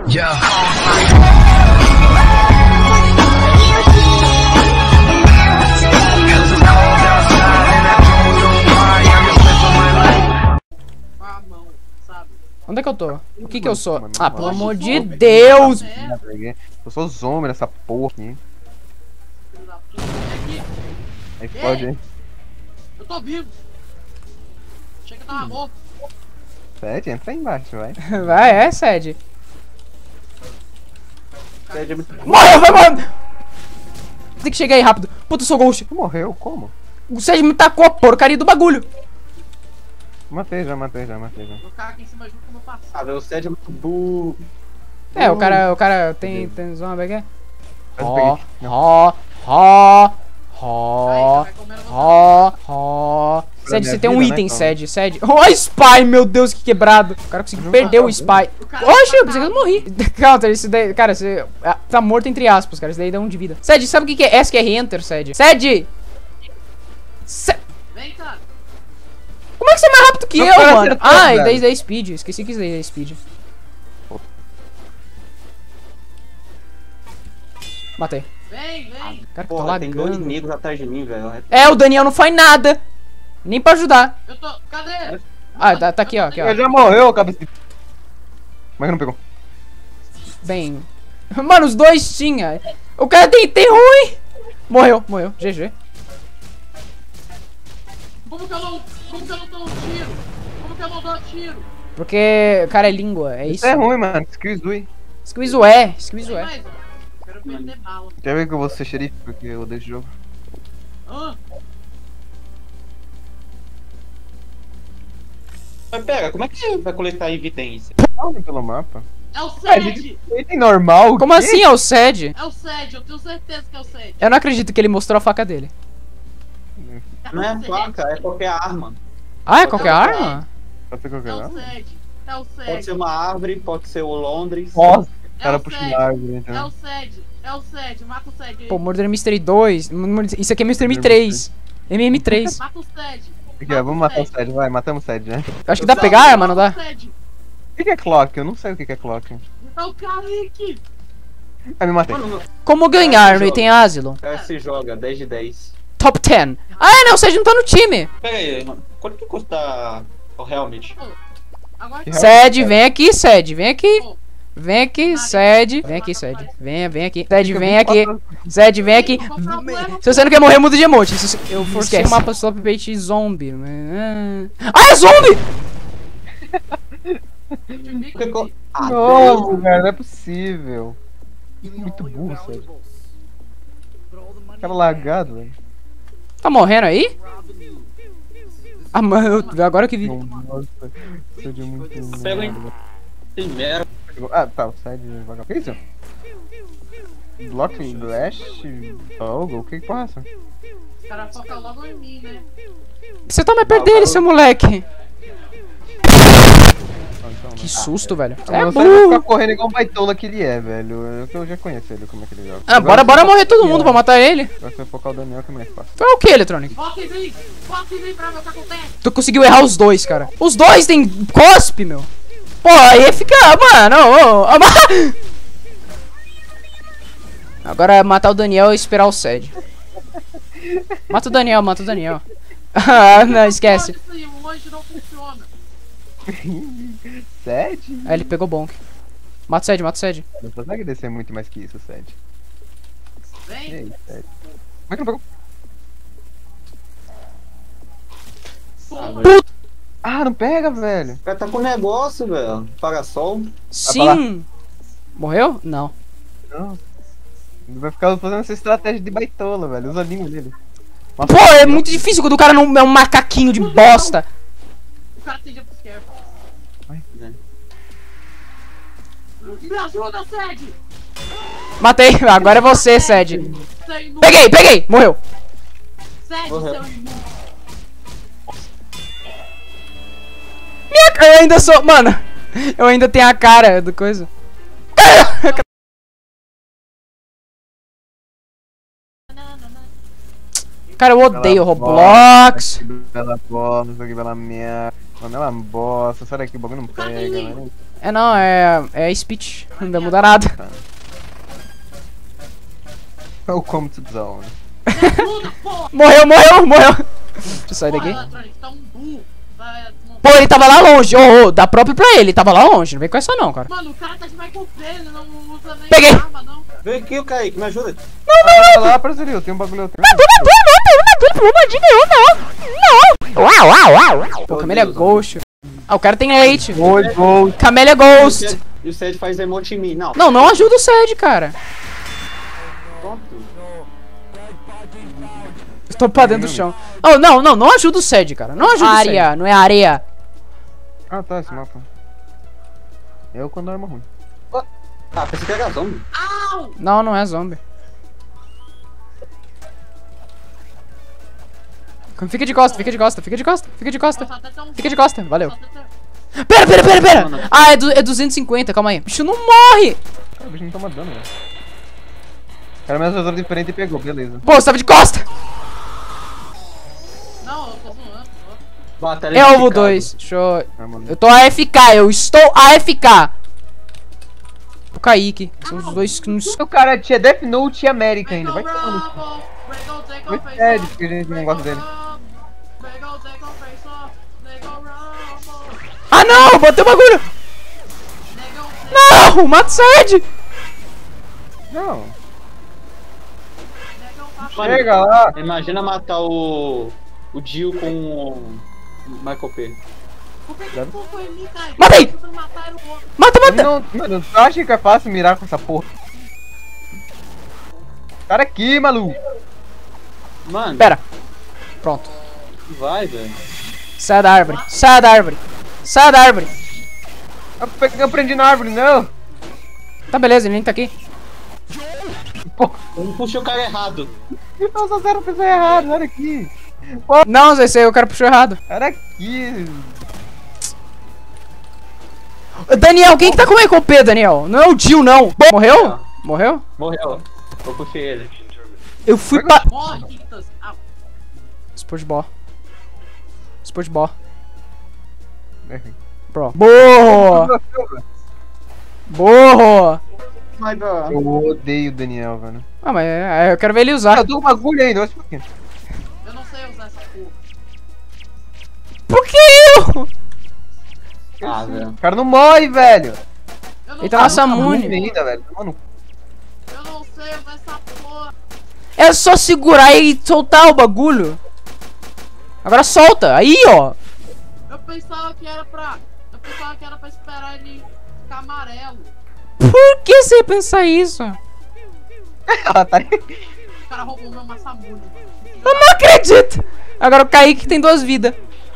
Onde é que eu tô? O que que eu sou? Ah, pelo amor de Deus! Eu sou zombie nessa porra aqui. Aí pode, hein? Eu tô vivo. Achei que eu tava morto. Sede, entra aí embaixo, vai. Vai, é, Sede. Sede é muito... Morreu, vai, mano! Tem que chegar aí rápido. Puta, eu sou Ghost. Tu morreu? Como? O Sede me tacou a porcaria do bagulho. Matei já. Vou ficar aqui em cima junto com o meu parceiro. Ah, o Sede é muito burro. É, o cara tem zombie aqui. Ó, Não. ó, ó, ó, ó. Sede, você tem um item, Sede. Ó, Spy, meu Deus, que quebrado. O cara conseguiu perder o Spy. Oxe, eu pensei que eu morri. Counter, isso daí, cara, você tá morto entre aspas, cara. Isso daí dá 1 de vida. Sede, sabe o que é SQR Enter, Sede? Sede! Vem, cara. Como é que você é mais rápido que Não, eu, cara, mano? acertou, Ah, e velho. daí da Speed. Esqueci que isso daí é Speed. Matei. Vem. Cara, que tá Porra, tem 2 lagando. inimigos atrás de mim, velho. É, o Daniel não faz nada. Nem pra ajudar. Eu tô... Cadê? Ah, tá aqui, ó. Aqui, ó. Ele já morreu, cabeça de... Como é que não pegou? Bem. Mano, os dois tinha. O cara tem ruim. Morreu. GG. Como que eu não dou um tiro? Como que eu não dou tiro? Porque, cara, é língua. É isso. Isso é ruim, mano. Squeeze do Squeeze é. Mais, ó. Quero perder bala. Quer ver que eu vou ser xerife porque eu odeio esse jogo? Ah, Mas pera, como é que vai coletar evidência? Olha pelo mapa. é o É, Sede! item normal? Como quê? assim é o Sed? É o Sede, eu tenho certeza que é o Sede. Eu não acredito que ele mostrou a faca dele. Não é faca, é qualquer arma. Ah, é qualquer arma? Pode ser qualquer É o nada? Sede. É o Pode Sede. ser uma árvore, pode ser o Londres. Nossa, o É cara o puxa Sede. uma árvore, É entendeu? o Sede. É o Sede. Mata o Sede aí. Pô, Murder Mystery 2. Isso aqui é Mystery 3. MM3. Mata o Sede. Aqui, ó, vamos matar o Sede, vai, matamos o Sede, né? Acho que dá pra pegar a arma, não dá? Sede. O que é clock? Eu não sei o que é clock. É o Kaique. Ah, me matei. Mano, Como ganhar no item Asylum? o cara se joga 10 de 10. Top 10. Ah, não, o Sed não tá no time. Pera aí, mano. Quanto que custa o Helmet? Agora Que Sed, vem aqui, Sed. Vem aqui. Pô, Vem aqui, Sed. Vem aqui, Sed. Vem aqui. Sed, vem aqui. Sed, vem aqui. Se você não quer morrer, muda de emote. Eu forcei o mapa Slop Bait zombie. Ah, é zombie! Ah, Nossa, velho, não é possível. Muito burro, Sede. Cara lagado, velho. Tá morrendo aí? Ah, mano, agora que vi. Nossa, Sede é muito... Pega em primeiro. Ah, tá, o Sede vagabundo. O que é isso? Block Blast Bogle? O que porra é essa? os caras focam logo em mim, né? Você tá mais perto dele, seu moleque. Ah, então, Que né? susto, velho. Não, É o Sede vai ficar burro. correndo igual um baitola que ele é, velho. Eu já conheço ele, como é que ele joga. Ah, bora morrer todo mundo pra matar ele. Vai ser focar o Daniel que é mais fácil. Tu é o que, Electronic? Foca em mim pra ver o que acontece. Tu conseguiu errar os dois, cara. Os dois tem cospe, meu. Pô, aí fica, mano. Agora é matar o Daniel e esperar o Sed. Mata o Daniel. Ah, não, esquece. Olha isso aí, o anjo não funciona. Sede? Aí ele pegou bonk. Mata o Sed. Não consegue descer muito mais que isso, Sede. E Vem. aí, Sede? Como é que não pegou? Ah, não pega, velho. O cara tá com negócio, velho. Parasol. Sim. Morreu? Não. Não. Ele vai ficar fazendo essa estratégia de baitola, velho. Usa a língua dele. Pô, é muito difícil quando o cara não é um macaquinho de bosta. O cara tem jump scare. Vai. Me ajuda, Sede. Matei. Agora é você, Sed. Seu imundo. Peguei. Morreu. Sede, Morreu. seu imundo. Eu ainda sou... Mano, eu ainda tenho a cara do coisa. Cara, eu odeio Roblox. Que bela bosta, que bela merda. Mano, é uma bosta. Sai daqui, o bagulho não pega, velho. É não, é speech. Não vai mudar nada. Welcome to the zone. Morreu. Deixa eu sair daqui. Tá um burro. Pô, ele tava lá longe. Ô, dá próprio pra ele tava lá longe. Não vem com essa não, cara. Mano, o cara tá de Michael Bay, ele não usa nem Peguei. arma, não. Vem aqui, o Kaique, me ajuda. Vai lá, parceiro, eu tenho um bagulho. Não. Pô, Camélia Ghost. Ah, o cara tem leite. Oi, gol. Camélia Ghost. E o Ced faz emote em mim. Não. Não ajuda o Ced, cara. Pronto. Estou pra dentro do chão. Oh, não ajuda o Ced, cara. Não ajuda o Ced. Areia, não é areia. Ah, tá, esse mapa. Eu quando arma ruim. Ah, pensei que era zombie. Au! Não é zombie. Fica de costa. Valeu. Pera. Ah, é 250, calma aí. Bicho não morre. Cara, o bicho não toma dano, velho. Cara, minha tesoura diferente e pegou, beleza. Pô, você tava de costa. Não, eu tô zoando. Batalha É alvo unificado. 2. Deixa eu... Ah, mano. Eu tô AFK, eu estou AFK. O Kaique. São os dois que nos... O cara tinha Death Note e América ainda. Vai tomar no cu. Muito Muito sério que a gente não gosta dele. Ah, não! Botei o bagulho! Não! Mata o Ced! Não. Mano, Chega lá. Imagina matar o Jill com o Michael P. Matei! Mata! Não, mano, tu acha que é fácil mirar com essa porra? Cara aqui, maluco. Mano, Pera. Pronto. vai, velho. Sai da árvore. Eu prendi na árvore, não. Tá, beleza, ele nem tá aqui. Eu puxei o cara errado. Eu só zero pessoa errada, olha aqui. Não, Zé, o cara puxou errado. Olha aqui. Daniel, quem que tá com o Michael P, Daniel? Não é o Jill, não. Morreu? Morreu? Morreu. Eu puxei ele. Eu fui pra... Morre, Kitas. Au. Sportball. Bro. Burro! Mas, ó. Eu odeio o Daniel, velho. Ah, mas eu quero ver ele usar. Eu tô com bagulho ainda, olha isso aqui. Eu não sei usar essa porra. Por que eu? Ah, velho. O cara não morre, velho. Eu não Ele tá na sei usar- Samune. ainda, velho. Mano, Eu não sei usar essa porra. É só segurar e soltar o bagulho. Agora solta. Aí, ó. Eu pensava que era pra esperar ele ficar amarelo. Por que você pensa isso? ela tá aí. O cara roubou meu Massamune, mano. Eu não acredito. Agora o Kaique tem 2 vidas.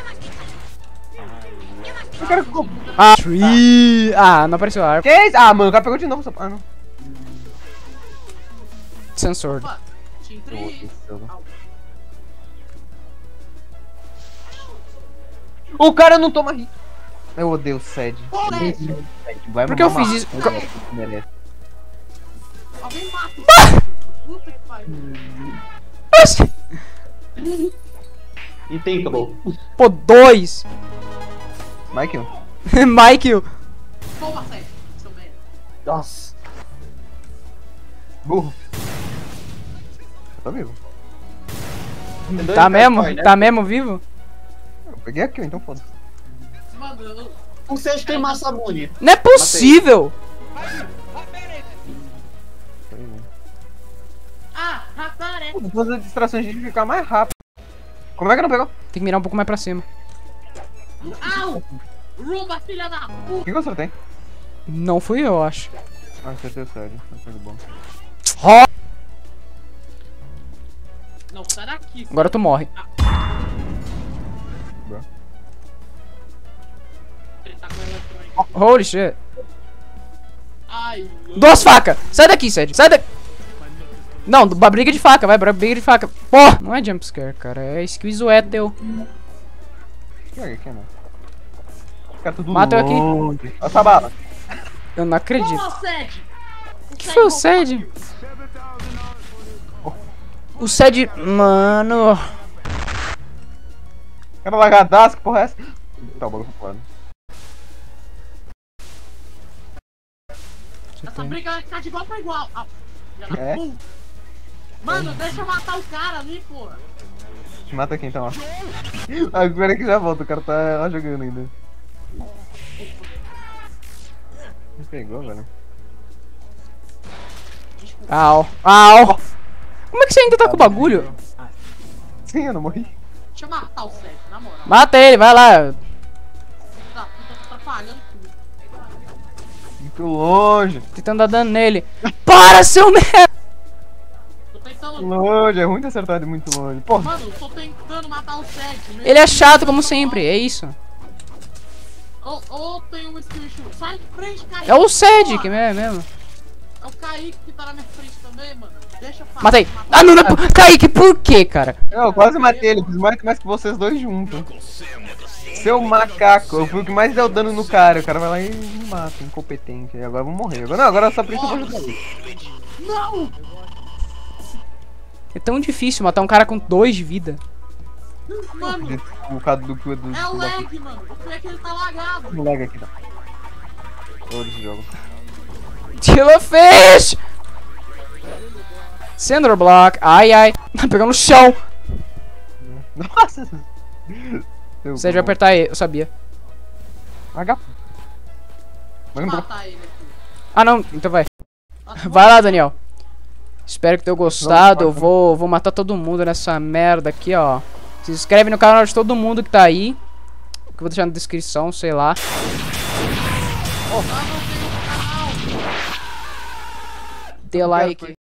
O cara ficou. Ah, tree. Ah, não apareceu a árvore. Que isso? Ah, mano, o cara pegou de novo essa. Ah, não. Sensor. Opa, Team 3. O cara não toma hit. Eu odeio o Ced. Por que eu fiz isso? Merece. Alguém mata o Ced. Puta que pariu. Oxi. Intentable. Pô, 2. Michael. Michael. Toma, Ced. Seu merda. Nossa. Burro. Tá vivo. Tá mesmo? Tá mesmo vivo? Eu peguei aqui, então foda-se. Mano, eu... O Ced tem Massamune. Não é possível. Ah, Rataré. Pô, depois das distrações a gente ficar mais rápido. Como é que não pegou? Tem que mirar um pouco mais pra cima. Au! Rumba, filha da O puta. que você tem? Não fui eu, acho. Ah, acertei o Ced. Foi bom. Não, sai daqui. Agora tu morre. Ele tá com eletrônica. Holy shit. Ai, 2 facas. Sai daqui, Ced. Sai daqui. Não, briga de faca, vai, briga de faca. Porra, não é jumpscare, cara. É skill é teu. Pega aqui, mano. Fica tudo Mata eu aqui. longe. Olha essa bala. Eu não acredito. Toma, Ced. Que foi o Ced? O Ced... Mano... Cara lagadaço, que porra é essa? Tá, o bagulho foi foda. Essa briga vai ficar de igual pra igual. Ah, filha da É? puta. Mano, deixa eu matar o cara ali, porra. Mata aqui então, ó. Agora que já volta, o cara tá lá jogando ainda. Me pegou, velho. Au. Au. Como é que você ainda tá com o bagulho? Sim, eu não morri. Deixa eu matar o Sérgio, na moral. Mata ele, vai lá. Tá, tá atrapalhando tudo. Muito longe. Tentando dar dano nele. Para, seu merda! Tô tentando. Longe, é ruim de acertar de muito longe. Porra, Mano, tô tentando matar o Sérgio. né? Ele é chato como sempre, é isso. Ou tem um skill shoot. Sai de frente, Kaique. É o Sed porra. que é mesmo. É o Kaique que tá na minha frente também, mano. Deixa eu falar. Matei. Ah, não, não. Kaique, por quê, cara? eu quase matei ele, fiz mais que vocês dois juntos. Seu macaco, eu fui o que mais deu dano no cara. O cara vai lá e me mata, incompetente. E agora eu vou morrer. Agora, não, agora só precisa ajudar ele. Não! É tão difícil matar um cara com 2 de vida. Mano, O cara do cu do. é o lag, mano. O pior é que ele tá lagado. Não lag aqui, não. Todo esse jogo. Killerfish! Cinder Block. Ai, ai. Pegou no chão. Nossa! Você vai apertar ele, eu sabia. H. Deixa eu matar ele aqui. Ah, não. Então vai. Nossa, Vai lá, Daniel. Espero que tenham gostado. Eu vou matar todo mundo nessa merda aqui, ó. Se inscreve no canal de todo mundo que tá aí. Que eu vou deixar na descrição, sei lá. eu não tenho canal. Dê like.